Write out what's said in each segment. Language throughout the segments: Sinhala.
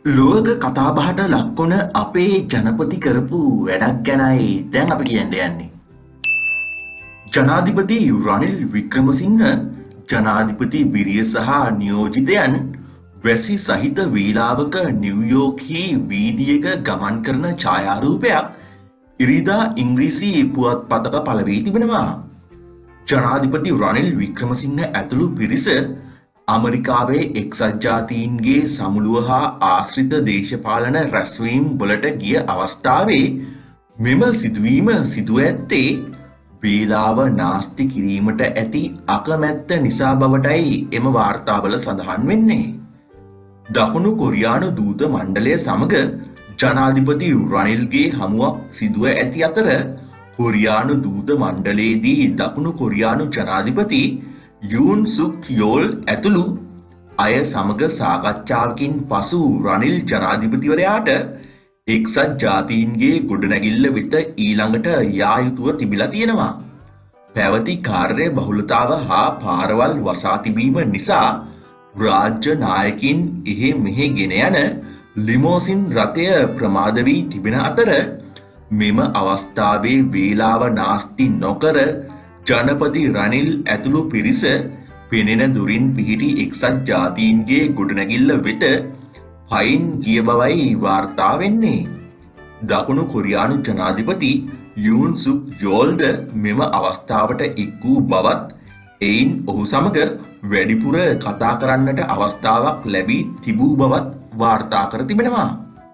ලෝක කතාබහට ලක්වන අපේ ජනපති කරපු වැඩක් ගැනයි දැන් අපි කියන්න යන්නේ. ජනාධිපති රනිල් වික්‍රමසිංහ ජනාධිපති බිරිය සහ නියෝජිතයන් වැසි සහිත වේලාවක නිව්යෝර්ක්හි වීදියක ගමන් කරන ඡායාරූපයක් ඉරිදා ඉංග්‍රීසි පුවත්පතක පළවී තිබෙනවා. ජනාධිපති රනිල් වික්‍රමසිංහ ඇතුළු පිරිස අමරිකාවේ එක්සත් ජාතීන්ගේ සමුළුව හා ආශ්‍රිත දේශපාලන රැස්වීම් වලට ගිය අවස්ථාවේ මෙම සිදුවීම සිදුව ඇත්තේ වේලාව නාස්ති කිරීමට ඇති අකමැත්ත නිසා බවටයි එම වාර්තාවල සඳහන් වෙන්නේ. දකුණු කොරියානු දූත මණ්ඩලය සමග ජනාධිපති රනිල්ගේ හමුවක් සිදුව ඇති අතර කොරියානු දූත මණ්ඩලයේදී දකුණු කොරියානු ජනාධිපති යූන් සුක් යෝල් ඇතුළු අය සමග සාකච්ඡාවකින් පසු රනිල් ජනාධිපතිවරයාට එක්සත් ජාතීන්ගේ ගොඩනැගිල්ල වෙත ඊළඟට යා යුතුව තිබිලා තියෙනවා. පැවති කාර්ය බහුලතාව හා පාරවල් වසා තිබීම නිසා රාජ්‍ය නායකින් එහෙ මෙහෙ ගෙන යන ලිමෝසින් රථය ප්‍රමාද වී තිබෙන අතර මෙම අවස්ථාවේ වේලාව නාස්ති නොකර ජනපති රනිල් ඇතුළු පිරිස පෙනෙන දුරින් පිහිටි එක්සත් ජාතීන්ගේ ගොඩනැගිල්ල වෙත පයින් ගිය බවයි වාර්තා වෙන්නේ. දකුණු කොරියානු ජනාධිපති යූන් සුක් යෝල්ද මෙම අවස්ථාවට එක් වූ බවත් එයින් ඔහු සමග වැඩිපුර කතා කරන්නට අවස්ථාවක් ලැබී තිබූ බවත් වාර්තා කර තිබෙනවා.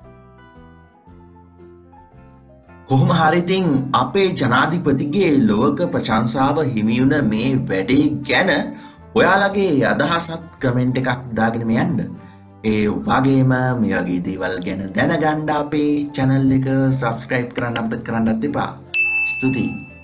කොහොම හරි ඉතින් අපේ ජනාධිපතිගේ ලෝක ප්‍රශංසාව හිමිවුණ මේ වැඩේ ගැන ඔයාලගේ අදහසත් කමෙන්ට් එකක් දාගෙන යන්න. ඒ වගේම මේ වගේ දේවල් ගැන දැනගන්න අපේ channel එක subscribe කරන්න අමතක කරන්නත් එපා. ස්තුතියි.